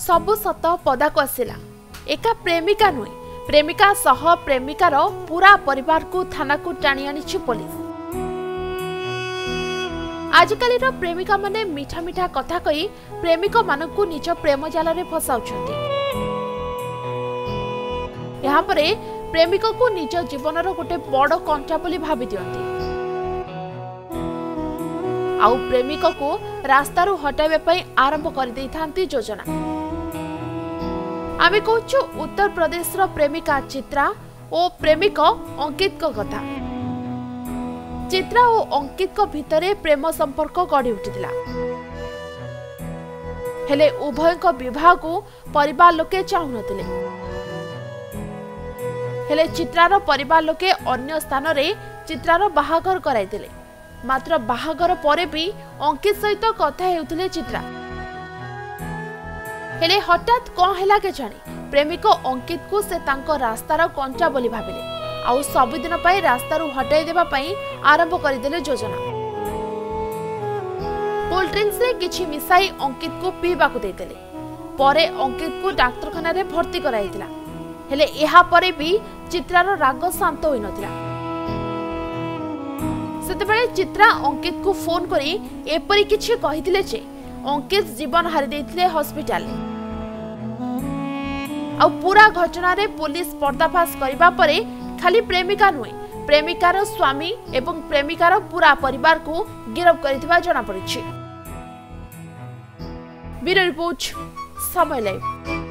सबु सत पदाक आसिला। एका प्रेमिका नुहे, प्रेमिका सह प्रेमिकार पूरा परिवार को थाना को टाणी आनी पुलिस। आजिकाली प्रेमिका माने मीठा मीठा कथा कही प्रेमिक मानकु निज प्रेम जाल रे फसाउछन्ति। यहाँ परे प्रेमिक को निज जीवन गोटे बड़ कंटा बोली भावी दियंती। आउ प्रेमिक को रास्तारू हटाइबा पई आरंभ कर देइथांती योजना। आमे कहूछु उत्तर प्रदेश रो प्रेमिका चित्रा और प्रेमिक अंकित को कथा। चित्रा और अंकित को भितरे प्रेम संपर्क गढ़ी उठिथिला, हेले उभय को विवाह को परिवार लोके चाहु नथिले। हेले चित्रार परिवार लोके अन्य स्थान रे चित्रार बाहागर कराई दिले। मात्र बाहागर परे भी अंकित सहित कथा हेउथिले चित्रा। हेले हठात कौन हैला के जानी प्रेमिक अंकित को से तांको रास्तार कंटा बोली भाबिले। आउ सबुदिन पाई रास्तारू हटाई देबा पाई आरंभ करदेले योजना। कोल्ड ड्रिंक्स रे किछि मिसाई अंकित को पीबा को देदेले। परे अंकित को डाक्तरखाना रे भर्ती कराइतिला। हेले एहा परे भी चित्रार राग शांत होई नथिला। सेतेबेले चित्रा अंकित को फोन करी एपरी किछि कहिथिले जे अंकित जीवन हारि देथिले हॉस्पिटल। आ पूरा घटना रे पुलिस पर्दाफाश करिबा परे खाली प्रेमिका नुहे, प्रेमिकार स्वामी एवं प्रेमिकार पूरा परिवार को गिरफ्त करिथिबा जणा पड़िछि। Bureau report, Samay live.